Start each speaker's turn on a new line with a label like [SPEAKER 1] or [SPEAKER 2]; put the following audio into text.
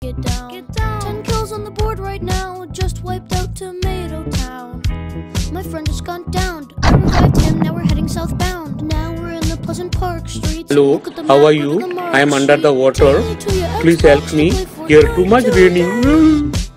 [SPEAKER 1] get down. 10 kills on the board right now, just wiped out Tomato Town. My friend just gone down, I revived him, now we're heading southbound. Now we're in the Pleasant Park streets.
[SPEAKER 2] Hello, how are you? I am under the water. Please help me. Here too much raining.